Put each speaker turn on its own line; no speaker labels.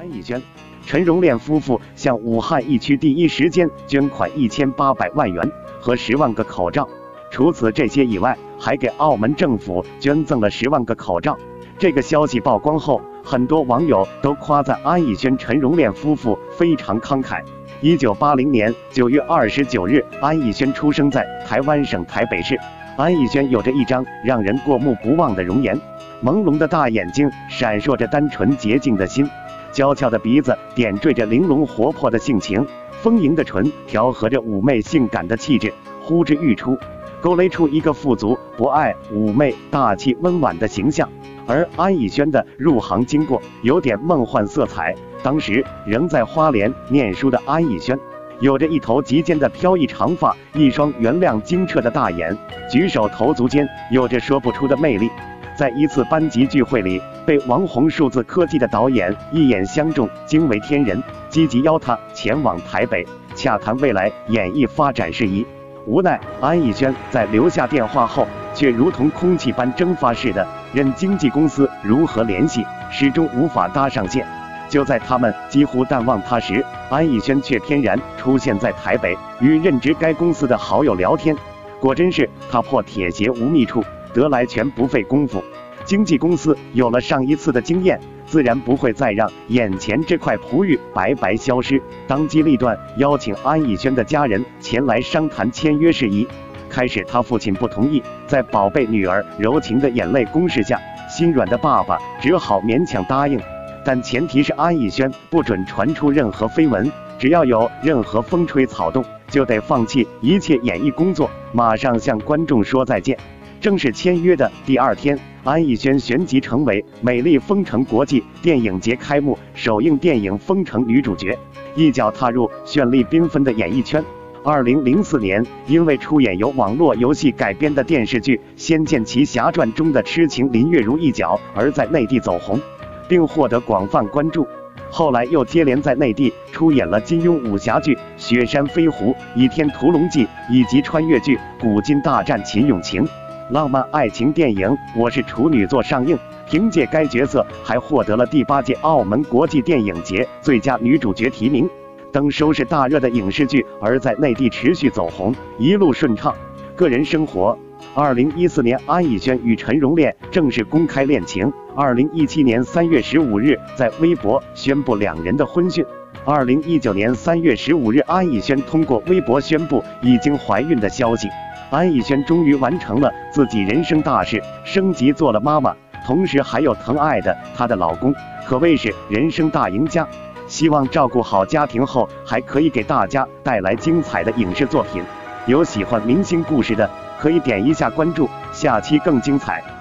安以轩、陈荣炼夫妇向武汉疫区第一时间捐款1800万元和10万个口罩。除此这些以外，还给澳门政府捐赠了10万个口罩。这个消息曝光后，很多网友都夸赞安以轩、陈荣炼夫妇非常慷慨。1980年9月29日，安以轩出生在台湾省台北市。安以轩有着一张让人过目不忘的容颜，朦胧的大眼睛闪烁着单纯洁净的心，娇俏的鼻子点缀着玲珑活泼的性情，丰盈的唇调和着妩媚性感的气质，呼之欲出，勾勒出一个富足、博爱、妩媚、大气、温婉的形象。而安以轩的入行经过有点梦幻色彩。当时仍在花莲念书的安以轩，有着一头及肩的飘逸长发，一双圆亮晶澈的大眼，举手投足间有着说不出的魅力。在一次班级聚会里，被王红数字科技的导演一眼相中，惊为天人，积极邀他前往台北洽谈未来演艺发展事宜。无奈安以轩在留下电话后，却如同空气般蒸发似的，任经纪公司如何联系，始终无法搭上线。就在他们几乎淡忘他时，安以轩却翩然出现在台北，与任职该公司的好友聊天。果真是踏破铁鞋无觅处，得来全不费工夫。经纪公司有了上一次的经验，自然不会再让眼前这块璞玉白白消失，当机立断邀请安以轩的家人前来商谈签约事宜。开始他父亲不同意，在宝贝女儿柔情的眼泪攻势下，心软的爸爸只好勉强答应。但前提是安以轩不准传出任何绯闻，只要有任何风吹草动，就得放弃一切演艺工作，马上向观众说再见。正式签约的第二天，安以轩旋即成为美丽风城国际电影节开幕首映电影《风城》女主角，一脚踏入绚丽缤纷的演艺圈。2004年，因为出演由网络游戏改编的电视剧《仙剑奇侠传》中的痴情林月如一角，而在内地走红，并获得广泛关注。后来又接连在内地出演了金庸武侠剧《雪山飞狐》《倚天屠龙记》以及穿越剧《古今大战秦俑情》。浪漫爱情电影《我是处女座》上映，凭借该角色还获得了第8届澳门国际电影节最佳女主角提名。等收视大热的影视剧，而在内地持续走红，一路顺畅。个人生活，2014年安以轩与陈荣炼正式公开恋情，2017年3月15日在微博宣布两人的婚讯。2019年3月15日，安以轩通过微博宣布已经怀孕的消息。安以轩终于完成了自己人生大事，升级做了妈妈，同时还有疼爱的她的老公，可谓是人生大赢家。希望照顾好家庭后，还可以给大家带来精彩的影视作品。有喜欢明星故事的，可以点一下关注，下期更精彩。